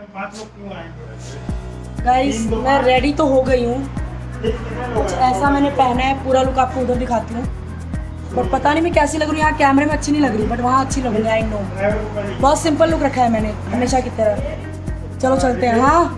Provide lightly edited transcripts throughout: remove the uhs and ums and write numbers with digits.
Guys मैं ready तो हो गई हूँ, कुछ ऐसा मैंने पहना है, पूरा लुक आपको उधर दिखाती हूँ। बट पता नहीं मैं कैसी लग रही हूँ, यहाँ कैमरे में अच्छी नहीं लग रही बट वहाँ अच्छी लग रही है। आई नो बहुत सिंपल लुक रखा है मैंने हमेशा की तरह। चलो चलते हैं। हाँ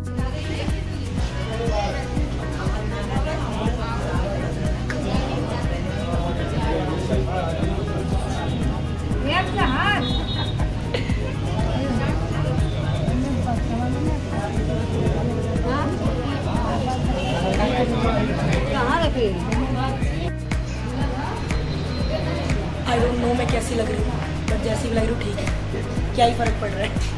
आई डोंट नो मैं कैसी लग रही हूँ बट जैसी भी लग रही हूँ ठीक है, क्या ही फर्क पड़ रहा है।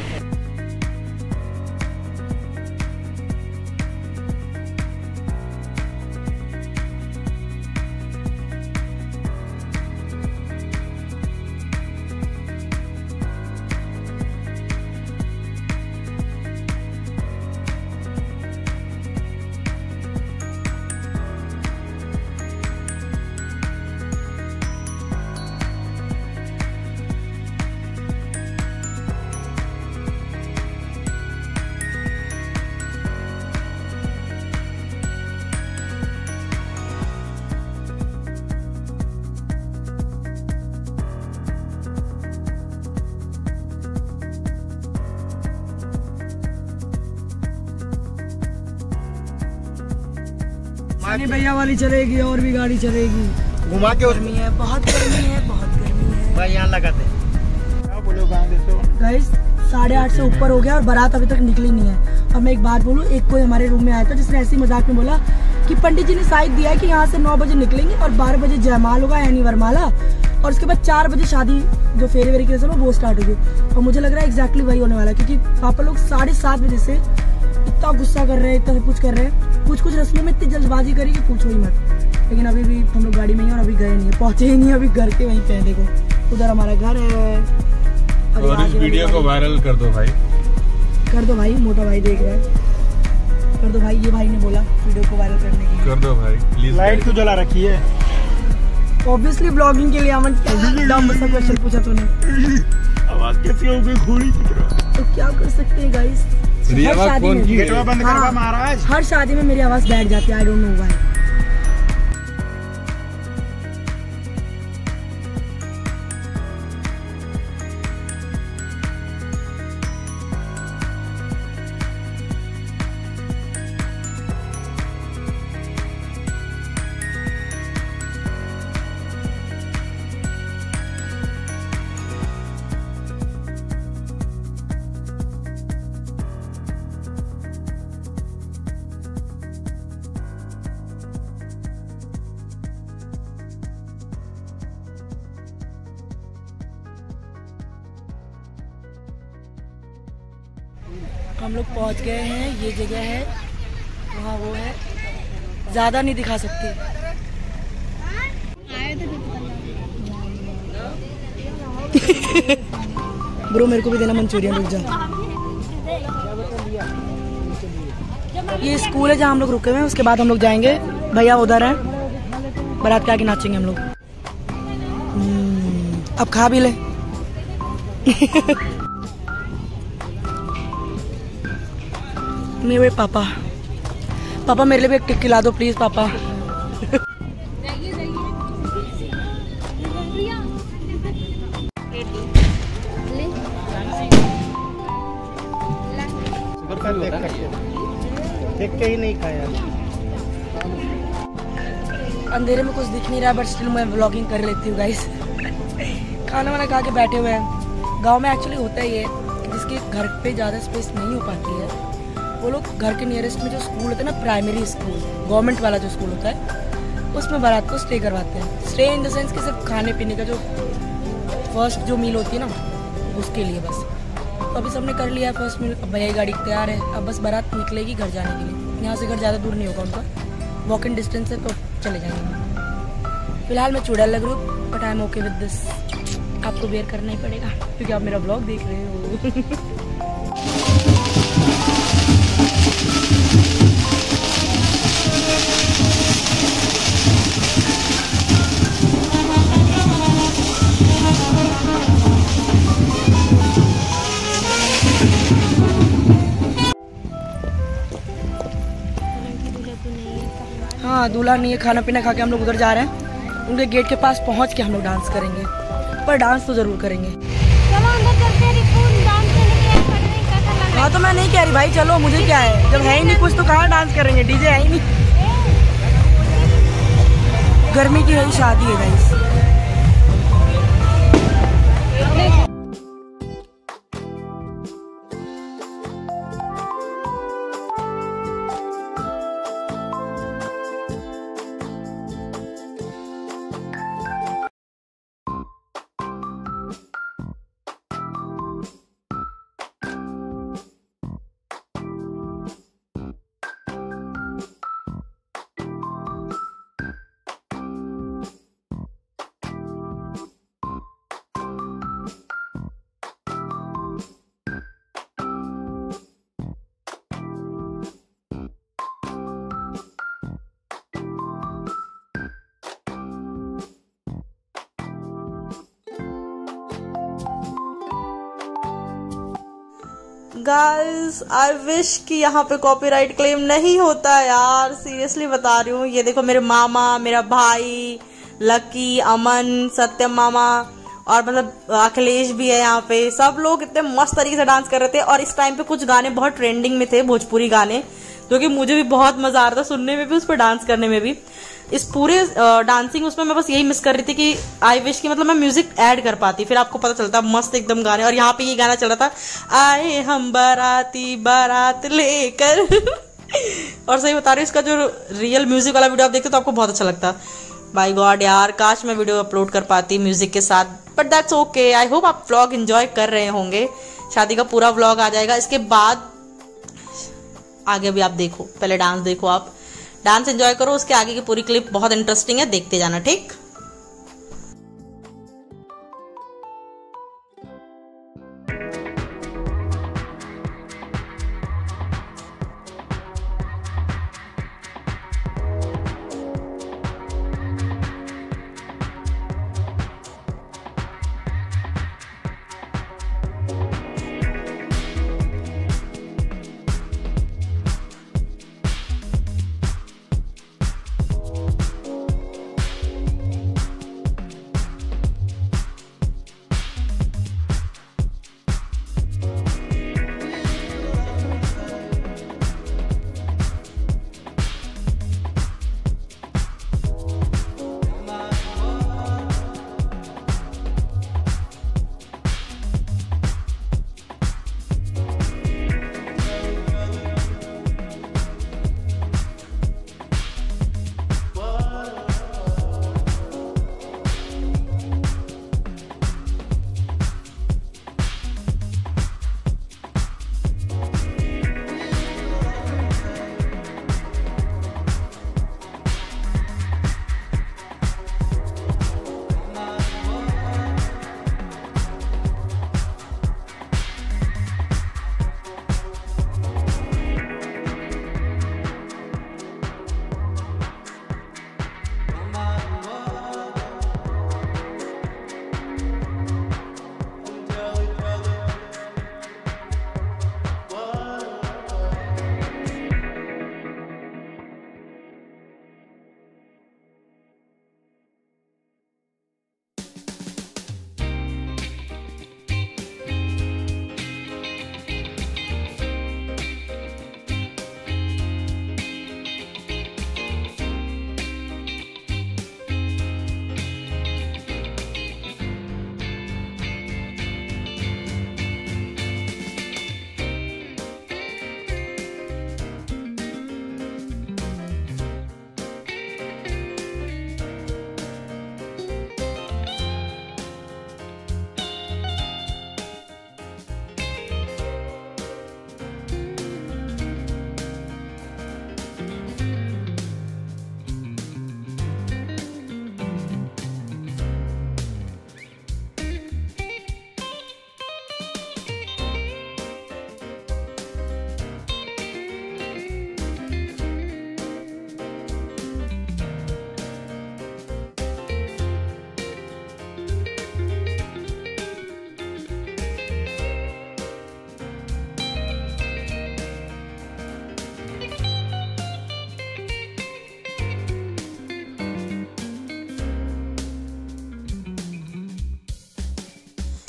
भैया वाली चलेगी और भी गाड़ी चलेगी, घुमा के गर्मी है, बहुत गर्मी है, बहुत गर्मी है भाई। यहाँ लगाते क्या बोलो गाइस 8:30 से ऊपर हो गया और बारात अभी तक निकली नहीं है। और मैं एक बात बोलूँ, एक कोई हमारे रूम में आया था जिसने ऐसे ही मजाक में बोला कि पंडित जी ने साइड दिया है कि यहाँ से 9 बजे निकलेंगे और 12 बजे जयमाल होगा यानी वरमाला, और उसके बाद 4 बजे शादी जो फेरे वेरे की रस्म है वो स्टार्ट होगी। और मुझे लग रहा है एग्जैक्टली वही होने वाला है, क्योंकि पापा लोग 7:30 बजे से इतना गुस्सा कर रहे हैं, इतना सब कुछ कर रहे हैं। कुछ रस्मों में इतनी जल्दबाजी करी कि पूछो ही मत। लेकिन अभी भी हम लोग गाड़ी में ही और अभी गए नहीं है, पहुंचे ही नहीं, अभी घर के वहीं पे है। देखो उधर हमारा घर है। और इस वीडियो को वायरल कर दो भाई, कर दो भाई, मोटा भाई देख रहा है, कर दो भाई। ये भाई ने बोला वीडियो को वायरल करने के लिए, कर दो भाई प्लीज। लाइट तो जला रखी है ऑब्वियसली ब्लॉगिंग के लिए। अमन क्वेश्चन पूछा तूने, आवाज कैसी हो गई घोड़ी की तरह। तो क्या कर सकते हैं गाइस, हर शादी में गेटवा बंद करवा महाराज, हर शादी में मेरी आवाज बैठ जाती है। I don't know why. हम लोग पहुंच गए हैं, ये जगह है, वहाँ वो है, ज्यादा नहीं दिखा सकती। ब्रो मेरे को भी देना मंचूरियन, रुक जा। ये स्कूल है जहाँ हम लोग रुके हुए हैं, उसके बाद हम लोग जाएंगे। भैया उधर है, बारात के आगे नाचेंगे हम लोग। अब खा भी ले। मेरे पापा मेरे लिए भी एक टिक खिला दो प्लीज पापा। देख के ही नहीं खाया। अंधेरे में कुछ दिख नहीं रहा बट स्टिल मैं व्लॉगिंग कर लेती हूँ गाइस। खाना वाना खा के बैठे हुए हैं। गांव में एक्चुअली होता ही है जिसके घर पे ज़्यादा स्पेस नहीं हो पाती है, वो लोग घर के नियरेस्ट में जो स्कूल होता है ना, प्राइमरी स्कूल, गवर्नमेंट वाला जो स्कूल होता है, उसमें बारात को स्टे करवाते हैं। स्टे इन द सेंस कि सिर्फ खाने पीने का जो फर्स्ट जो मील होती है ना, उसके लिए बस। तो अभी सबने कर लिया है फर्स्ट मील। अब भैया गाड़ी तैयार है, अब बस बारात निकलेगी घर जाने के लिए। यहाँ से घर ज़्यादा दूर नहीं होगा उनका, वॉक इन डिस्टेंस है, तो चले जाएंगे। फिलहाल मैं चुड़ैल लग रही हूँ but I am okay with this. आपको बेयर करना ही पड़ेगा क्योंकि आप मेरा व्लॉग देख रहे हो। दूल्हा नहीं है, खाना पीना खा के हम लोग उधर जा रहे हैं। उनके गेट के पास पहुंच के हम लोग डांस करेंगे, पर डांस तो जरूर करेंगे। चलो अंदर चलते हैं, रिपुन डांस करने के लिए खड़े हैं, कैसा लग रहा हाँ तो मैं नहीं कह रही भाई चलो, मुझे क्या है, जब है ही नहीं कुछ तो कहाँ डांस करेंगे, डीजे है ही नहीं। गर्मी की है शादी है गाइस। गाइस आई विश कि यहाँ पे कॉपीराइट क्लेम नहीं होता यार, सीरियसली बता रही हूँ। ये देखो मेरे मामा, मेरा भाई लकी, अमन, सत्यम मामा और मतलब अखिलेश भी है यहाँ पे। सब लोग इतने मस्त तरीके से डांस कर रहे थे और इस टाइम पे कुछ गाने बहुत ट्रेंडिंग में थे, भोजपुरी गाने, जो कि मुझे भी बहुत मजा आ रहा था सुनने में भी, उस पर डांस करने में भी। इस पूरे डांसिंग उसमें मैं बस यही मिस कर रही थी कि आई विश कि मतलब मैं म्यूजिक ऐड कर पाती, फिर आपको पता चलता मस्त एकदम गाने। और यहाँ पे ये गाना चल रहा था, आए हम बाराती बारात लेकर और सही बता रही हूँ, इसका जो रियल म्यूजिक वाला वीडियो आप देखते तो आपको बहुत अच्छा लगता। बाय गॉड यार, काश मैं वीडियो अपलोड कर पाती म्यूजिक के साथ, but that's okay. I hope आप व्लॉग एंजॉय कर रहे होंगे। शादी का पूरा व्लॉग आ जाएगा, इसके बाद आगे भी आप देखो, पहले डांस देखो, आप डांस एंजॉय करो, उसके आगे की पूरी क्लिप बहुत इंटरेस्टिंग है, देखते जाना ठीक।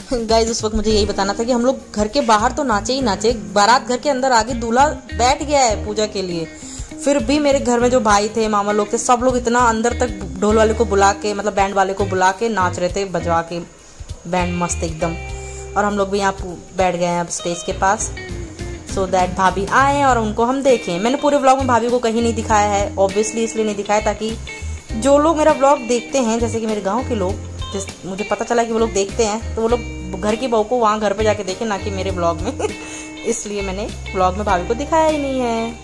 गाइस उस वक्त मुझे यही बताना था कि हम लोग घर के बाहर तो नाचे ही नाचे, बारात घर के अंदर आगे दूल्हा बैठ गया है पूजा के लिए, फिर भी मेरे घर में जो भाई थे, मामा लोग थे, सब लोग इतना अंदर तक ढोल वाले को बुला के, मतलब बैंड वाले को बुला के नाच रहे थे, बजवा के बैंड मस्त एकदम। और हम लोग भी यहाँ बैठ गए हैं अब स्टेज के पास, सो दैट भाभी आए और उनको हम देखें। मैंने पूरे व्लॉग में भाभी को कहीं नहीं दिखाया है, ऑब्वियसली इसलिए नहीं दिखाया ताकि जो लोग मेरा व्लॉग देखते हैं, जैसे कि मेरे गाँव के लोग, मुझे पता चला कि वो लोग देखते हैं, तो वो लोग घर की बहू को वहाँ घर पे जाके देखें, ना कि मेरे व्लॉग में। इसलिए मैंने व्लॉग में भाभी को दिखाया ही नहीं है।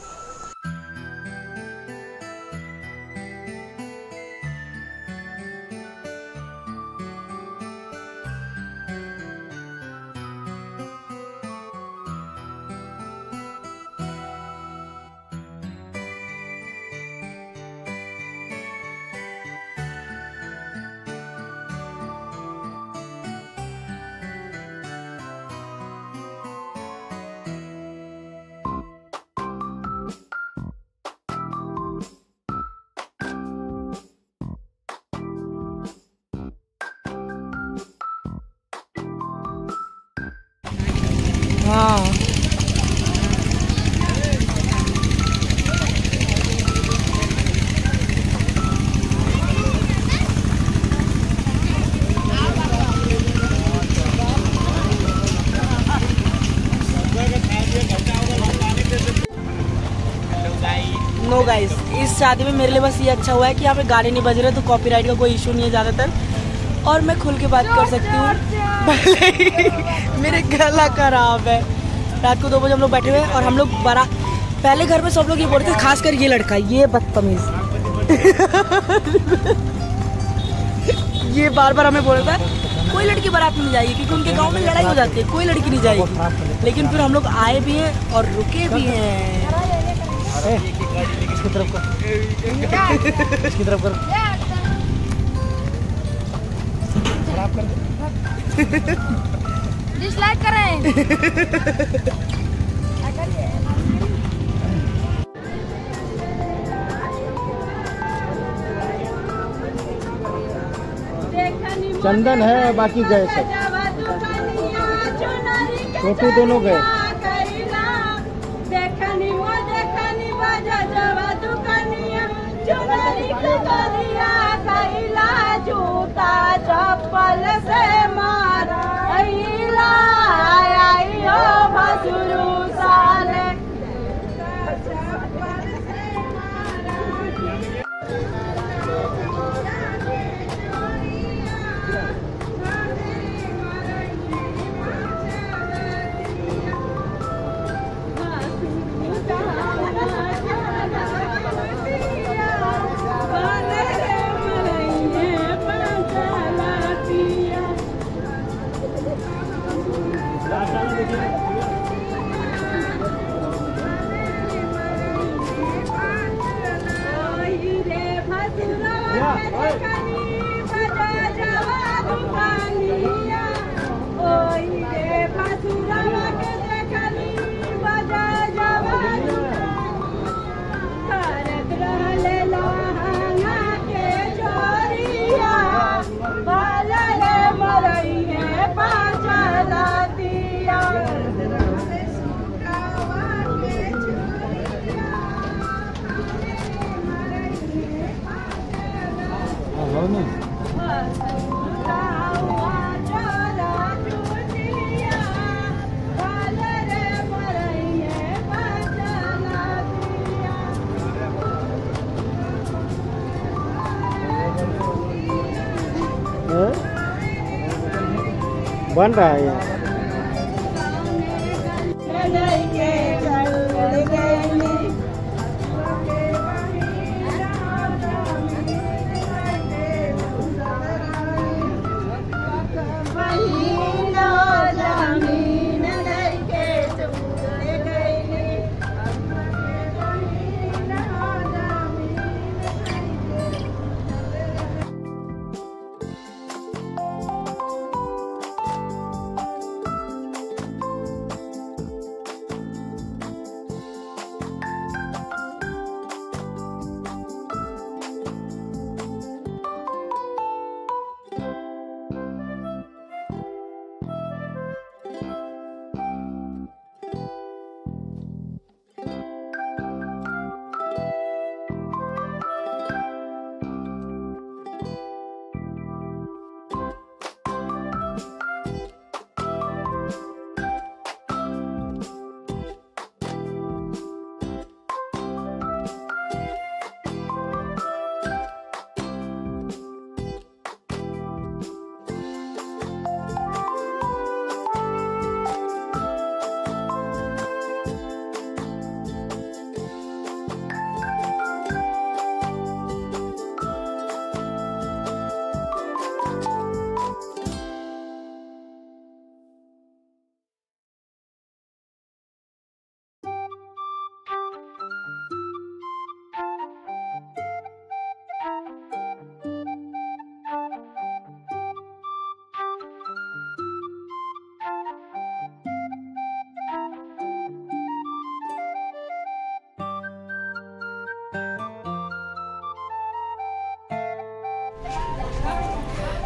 हाँ नो गाइस, इस शादी में मेरे लिए बस ये अच्छा हुआ है कि यहाँ पे गाने नहीं बज रहे, तो कॉपीराइट का कोई इशू नहीं है ज़्यादातर, और मैं खुल के बात कर सकती हूँ। मेरे गला खराब है। रात को 2 बजे हम लोग बैठे हुए और हम लोग पहले घर में सब लोग ये बोलते थे, खासकर ये लड़का, ये बदतमीज ये बार बार हमें बोलता है कोई लड़की बारात में नहीं जाएगी, क्योंकि उनके गांव में लड़ाई हो जाती है, कोई लड़की नहीं जाएगी। लेकिन फिर हम लोग आए भी हैं और रुके भी हैं। इसकी तरफ कर, इसकी तरफ कर, खराब कर दे, डिसलाइक करें। चंदन है, बाकी गए सब, छोटू दोनों गए। जूता चप्पल से मारा भसुरु साले। बन रहा है यहाँ।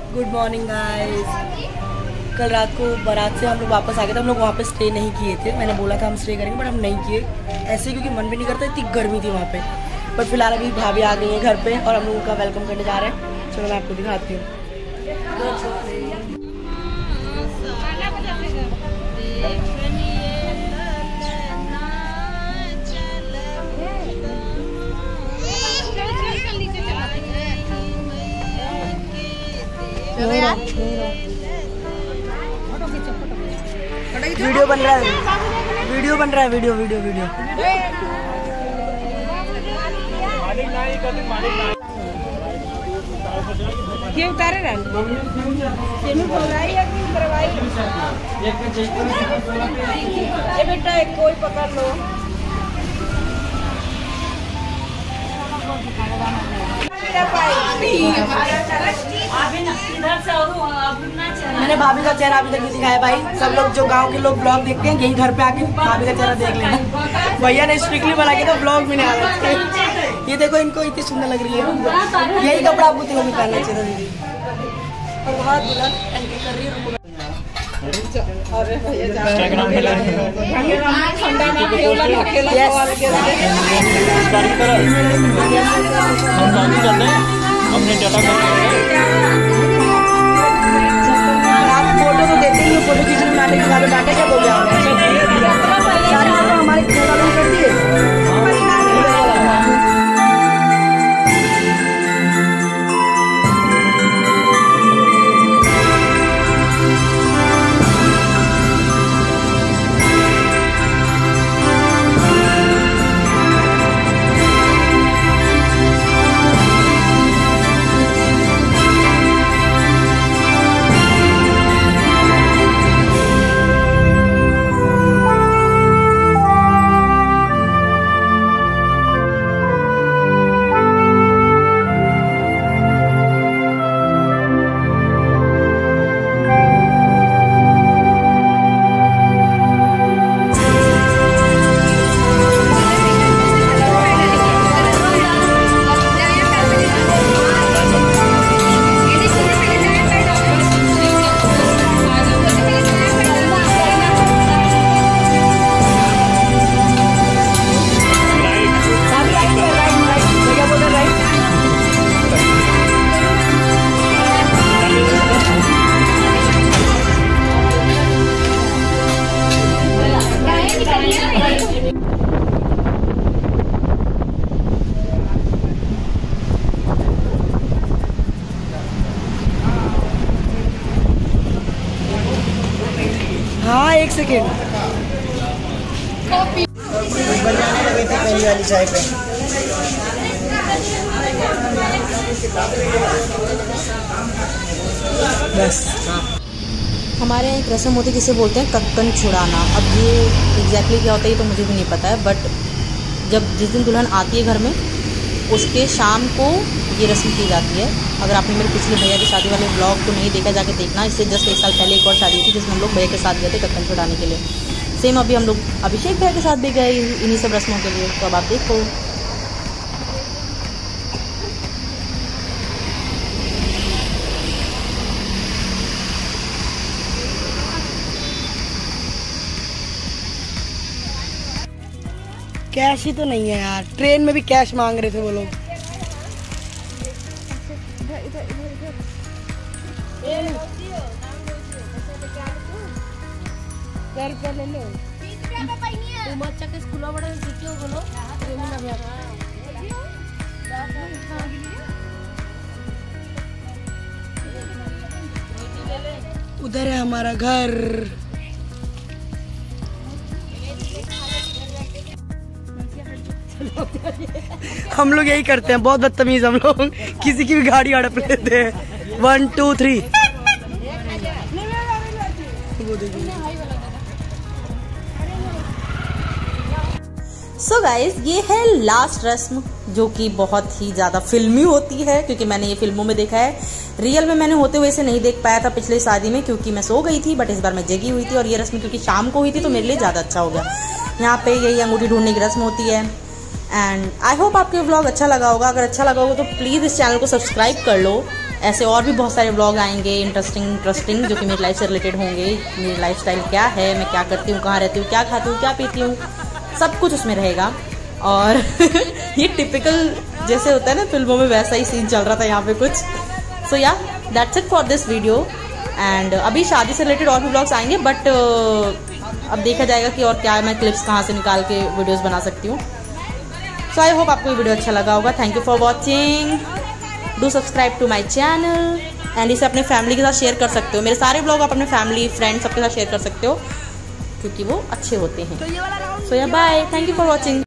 Good morning guys. कल रात को बारात से हम लोग वापस आ गए थे। हम लोग वहाँ पे स्टे नहीं किए थे। मैंने बोला था हम स्टे करेंगे बट हम नहीं किए ऐसे, क्योंकि मन भी नहीं करता, इतनी गर्मी थी वहाँ पे। बट फिलहाल अभी भाभी आ गई है घर पे और हम लोगों का वेलकम करने जा रहे हैं। चलो मैं आपको दिखाती हूँ। वीडियो बन रहा है, वीडियो बन रहा है, वीडियो वीडियो वीडियो। ये उतारे ना ये बेटा, एक कोई पकड़ लो। मैंने भाभी का चेहरा अभी तक नहीं दिखाया भाई। सब लोग जो गांव के लोग ब्लॉग देखते हैं यही घर पे आके भाभी का चेहरा देख लेना। भैया ने स्ट्रिक्टली बना के तो ब्लॉग में नहीं आ रहा। ये देखो, इनको इतनी सुंदर लग रही है। यही कपड़ा आपको तीनों में पहनना चाहिए दीदी। और बहुत दुल्हन एंट्री कर रही है। आप फोटो तो देते ही हो, फोटो खींचने में नाटक क्या बोल रहे सारी फोटो हमारे घर वालों ने कर दिए। हाँ, एक सेकेंड। वाली चाय पे बस। हमारे यहाँ एक रस्म होती है जिसे बोलते हैं कक्कन छुड़ाना। अब ये एग्जैक्टली क्या होता है ये तो मुझे भी नहीं पता है, बट जिस दिन दुल्हन आती है घर में उसके शाम को ये रस्म की जाती है। अगर आपने मेरे पिछले भैया की शादी वाले ब्लॉग को नहीं देखा, जाके देखना। इससे जस्ट 1 साल पहले एक और शादी थी जिसमें हम लोग भैया के साथ गए थे कक्कन छुड़ाने के लिए। सेम अभी हम लोग अभिषेक भैया के साथ भी गए इन्हीं सब रस्मों के लिए। तो अब आप देखो। कैश ही तो नहीं है यार। ट्रेन में भी कैश मांग रहे थे वो लोग। उधर है हमारा घर। हम लोग यही करते हैं, बहुत बदतमीज हम लोग। किसी की भी गाड़ी हड़प लेते हैं। 1 2 3। सो गाइज, ये है लास्ट रस्म जो कि बहुत ही ज़्यादा फिल्मी होती है, क्योंकि मैंने ये फिल्मों में देखा है। रियल में मैंने होते हुए इसे नहीं देख पाया था पिछले शादी में, क्योंकि मैं सो गई थी। बट इस बार मैं जगी हुई थी और ये रस्म क्योंकि शाम को हुई थी तो मेरे लिए ज़्यादा अच्छा हो गया। यहाँ पे यही अंगूठी ढूंढने की रस्म होती है। एंड आई होप आपको व्लॉग अच्छा लगा होगा। अगर अच्छा लगा होगा तो प्लीज़ इस चैनल को सब्सक्राइब कर लो ऐसे और भी बहुत सारे व्लॉग आएंगे इंटरेस्टिंग जो कि मेरी लाइफ से रिलेटेड होंगे। मेरी लाइफस्टाइल क्या है, मैं क्या करती हूँ, कहाँ रहती हूँ, क्या खाती हूँ, क्या पीती हूँ, सब कुछ उसमें रहेगा। और ये टिपिकल जैसे होता है ना फिल्मों में, वैसा ही सीन चल रहा था यहाँ पे कुछ। So yeah that's it for this video. And अभी शादी से रिलेटेड और भी व्लॉग्स आएंगे, बट अब देखा जाएगा कि और क्या मैं क्लिप्स कहाँ से निकाल के वीडियोस बना सकती हूँ। सो आई होप आपको ये वीडियो अच्छा लगा होगा। Thank you for watching, do subscribe to my channel and इसे अपने फैमिली के साथ शेयर कर सकते हो। मेरे सारे व्लॉग आप अपने फैमिली फ्रेंड्स सबके साथ शेयर कर सकते हो क्योंकि वो अच्छे होते हैं। So yeah bye, thank you for watching.